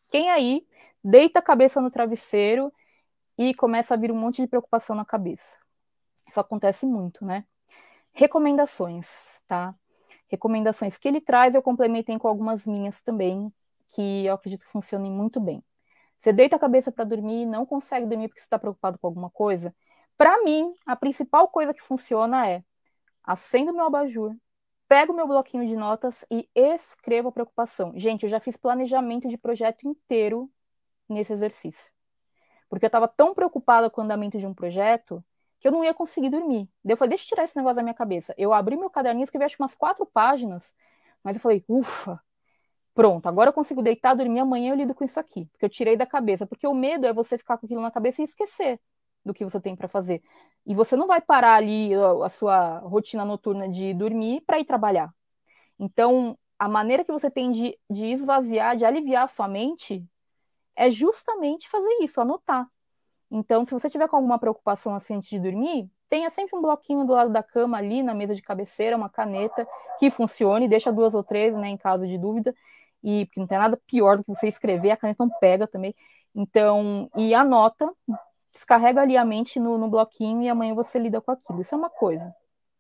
Quem aí deita a cabeça no travesseiro e começa a vir um monte de preocupação na cabeça? Isso acontece muito, né? Recomendações, tá? Recomendações que ele traz, eu complementei com algumas minhas também, que eu acredito que funcionem muito bem. Você deita a cabeça para dormir, não consegue dormir porque você está preocupado com alguma coisa. Para mim, a principal coisa que funciona é acendo meu abajur, pego meu bloquinho de notas e escrevo a preocupação. Gente, eu já fiz planejamento de projeto inteiro nesse exercício. Porque eu estava tão preocupada com o andamento de um projeto que eu não ia conseguir dormir. Daí eu falei, deixa eu tirar esse negócio da minha cabeça. Eu abri meu caderninho, escrevi acho que umas 4 páginas, mas eu falei, ufa, pronto, agora eu consigo deitar, dormir, amanhã eu lido com isso aqui. Porque eu tirei da cabeça. Porque o medo é você ficar com aquilo na cabeça e esquecer do que você tem para fazer. E você não vai parar ali a sua rotina noturna de dormir para ir trabalhar. Então, a maneira que você tem de esvaziar, de aliviar a sua mente, é justamente fazer isso, anotar. Então, se você tiver com alguma preocupação assim antes de dormir, tenha sempre um bloquinho do lado da cama ali, na mesa de cabeceira, uma caneta que funcione, deixa 2 ou 3, né, em caso de dúvida, e porque não tem nada pior do que você escrever, a caneta não pega também. Então, e anota, descarrega ali a mente no bloquinho e amanhã você lida com aquilo. Isso é uma coisa.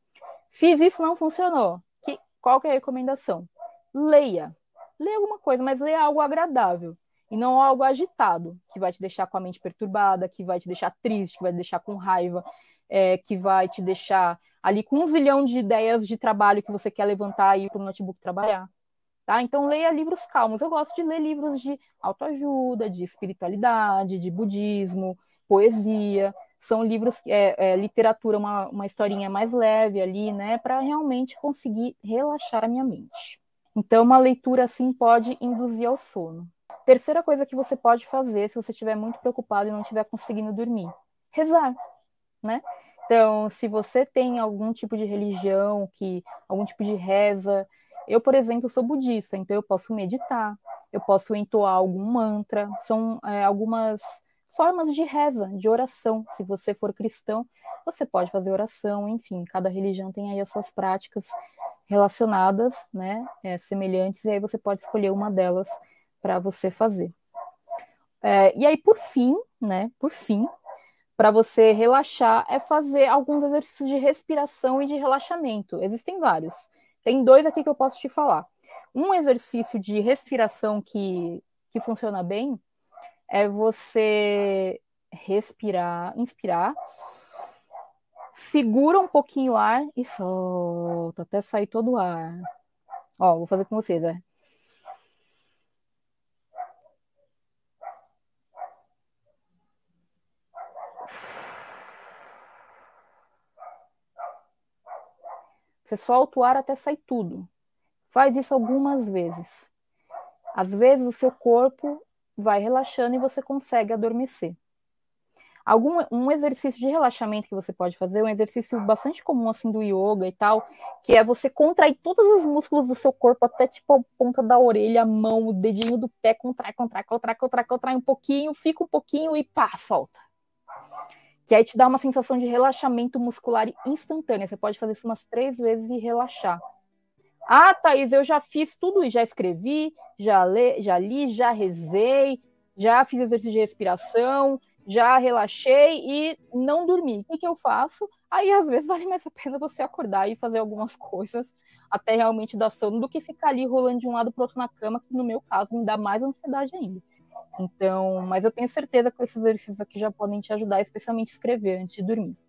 Fiz isso, não funcionou. Qual que é a recomendação? Leia. Leia alguma coisa, mas leia algo agradável. E não algo agitado, que vai te deixar com a mente perturbada, que vai te deixar triste, que vai te deixar com raiva, que vai te deixar ali com 1 zilhão de ideias de trabalho que você quer levantar e ir para o notebook trabalhar. Tá? Então, leia livros calmos. Eu gosto de ler livros de autoajuda, de espiritualidade, de budismo, poesia. São livros, literatura, uma historinha mais leve ali, né? Para realmente conseguir relaxar a minha mente. Então, uma leitura assim pode induzir ao sono. Terceira coisa que você pode fazer se você estiver muito preocupado e não estiver conseguindo dormir: rezar, né? Então, se você tem algum tipo de religião, algum tipo de reza, eu, por exemplo, sou budista, então eu posso meditar, eu posso entoar algum mantra, são algumas formas de reza, de oração. Se você for cristão, você pode fazer oração, enfim, cada religião tem aí as suas práticas relacionadas, né, semelhantes, e aí você pode escolher uma delas para você fazer. E aí, por fim, né, para você relaxar, é fazer alguns exercícios de respiração e de relaxamento. Existem vários. Tem 2 aqui que eu posso te falar. Um exercício de respiração que funciona bem é você respirar, inspirar, segura um pouquinho o ar e solta até sair todo o ar. Ó, vou fazer com vocês, né? Você solta o ar até sair tudo. Faz isso algumas vezes. Às vezes o seu corpo vai relaxando e você consegue adormecer. Um exercício de relaxamento que você pode fazer, um exercício bastante comum assim do yoga e tal, que é você contrair todos os músculos do seu corpo, até tipo a ponta da orelha, a mão, o dedinho do pé, contrai um pouquinho, fica um pouquinho e pá, solta. Que aí te dá uma sensação de relaxamento muscular instantânea. Você pode fazer isso umas 3 vezes e relaxar. Ah, Thaís, eu já fiz tudo isso, já escrevi, já li, já rezei, já fiz exercício de respiração, já relaxei e não dormi. O que eu faço? Aí, às vezes, vale mais a pena você acordar e fazer algumas coisas até realmente dar sono do que ficar ali rolando de um lado para o outro na cama, que no meu caso me dá mais ansiedade ainda. Então, mas eu tenho certeza que esses exercícios aqui já podem te ajudar, especialmente escrever antes de dormir.